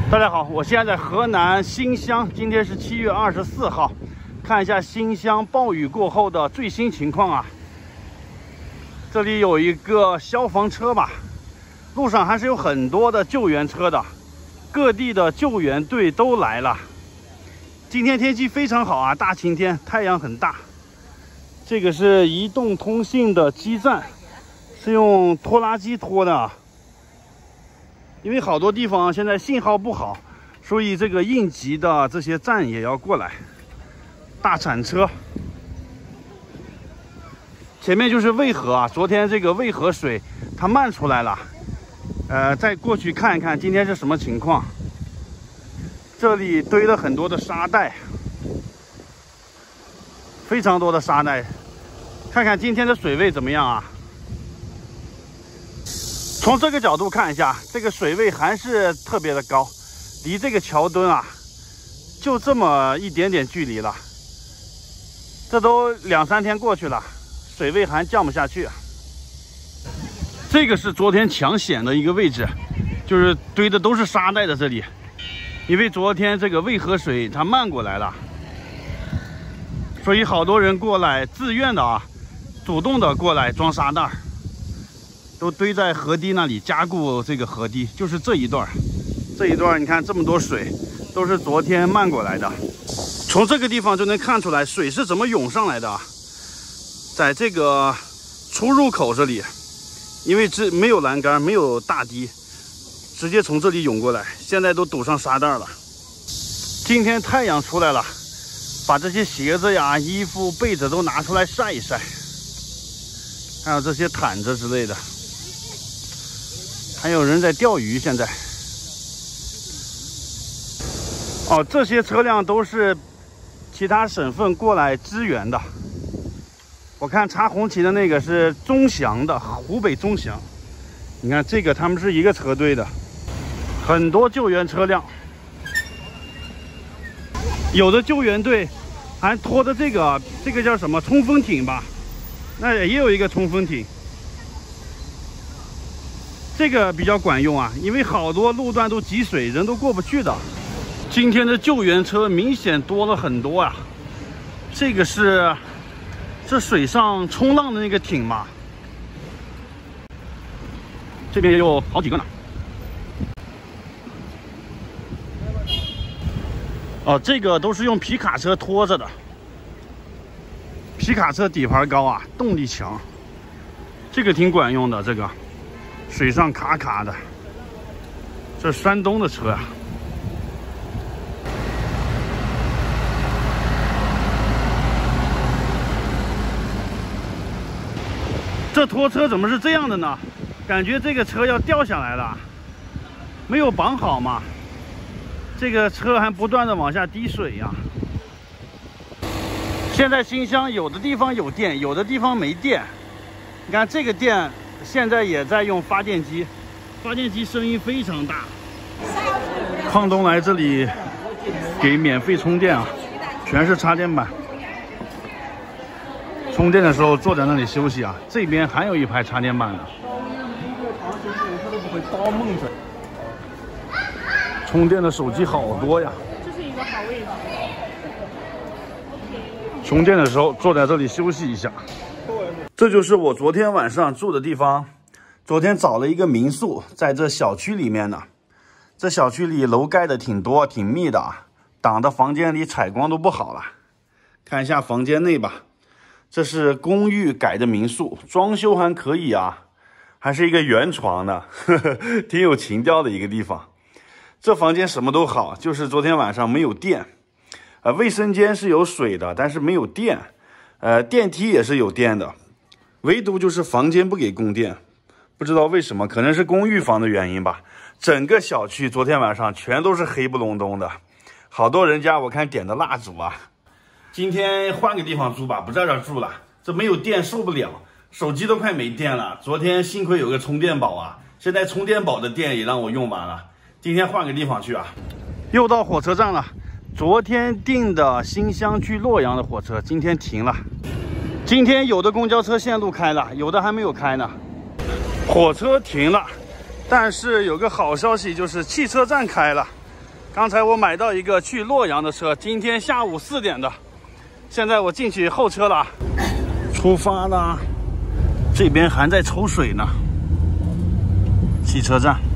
大家好，我现在在河南新乡，今天是7月24号，看一下新乡暴雨过后的最新情况啊。这里有一个消防车吧，路上还是有很多的救援车的，各地的救援队都来了。今天天气非常好啊，大晴天，太阳很大。这个是移动通信的基站，是用拖拉机拖的啊。因为好多地方现在信号不好，所以这个应急的这些站也要过来。大铲车，前面就是渭河啊，昨天这个渭河水它漫出来了，再过去看一看今天是什么情况。这里堆了很多的沙袋，非常多的沙袋，看看今天的水位怎么样啊？从这个角度看一下，这个水位还是特别的高，离这个桥墩啊，就这么一点点距离了。这都2、3天过去了，水位还降不下去啊。这个是昨天抢险的一个位置，就是堆的都是沙袋的这里，因为昨天这个渭河水它漫过来了，所以好多人过来自愿的啊，主动的过来装沙袋。都堆在河堤那里加固这个河堤，就是这一段，你看这么多水，都是昨天漫过来的。从这个地方就能看出来水是怎么涌上来的啊，在这个出入口这里，因为这没有栏杆，没有大堤，直接从这里涌过来，现在都堵上沙袋了。今天太阳出来了，把这些鞋子呀、衣服、被子都拿出来晒一晒，还有这些毯子之类的。还有人在钓鱼，现在。哦，这些车辆都是其他省份过来支援的。我看插红旗的那个是钟祥的，湖北钟祥。你看这个他们是一个车队的，很多救援车辆。有的救援队还拖着这个叫什么冲锋艇吧？那也有一个冲锋艇。这个比较管用啊，因为好多路段都积水，人都过不去的。今天的救援车明显多了很多啊。这个是水上冲浪的那个艇嘛，这边也有好几个呢。哦，这个都是用皮卡车拖着的。皮卡车底盘高啊，动力强，这个挺管用的。这个水上卡卡的，这是山东的车啊。这拖车怎么是这样的呢？感觉这个车要掉下来了，没有绑好嘛。这个车还不断的往下滴水呀。现在新乡有的地方有电，有的地方没电。你看这个电现在也在用发电机，发电机声音非常大。邝东来这里给免费充电啊，全是插电板。充电的时候坐在那里休息啊，这边还有一排插电板呢。充电的手机好多呀。 这是一个好位置。 充电的时候坐在这里休息一下。这就是我昨天晚上住的地方。昨天找了一个民宿，在这小区里面呢。这小区里楼盖的挺多，挺密的啊，挡的房间里采光都不好了。看一下房间内吧，这是公寓改的民宿，装修还可以啊，还是一个圆床的，挺有情调的一个地方。这房间什么都好，就是昨天晚上没有电。卫生间是有水的，但是没有电。电梯也是有电的，唯独就是房间不给供电，不知道为什么，可能是公寓房的原因吧。整个小区昨天晚上全都是黑不隆咚的，好多人家我看点的蜡烛啊。今天换个地方住吧，不在这儿住了，这没有电受不了，手机都快没电了。昨天幸亏有个充电宝啊，现在充电宝的电也让我用完了。今天换个地方去啊。又到火车站了，昨天订的新乡去洛阳的火车今天停了。今天有的公交车线路开了，有的还没有开呢。火车停了，但是有个好消息，就是汽车站开了。 刚才我买到一个去洛阳的车，今天下午4点的。现在我进去候车了，出发啦！这边还在抽水呢。汽车站。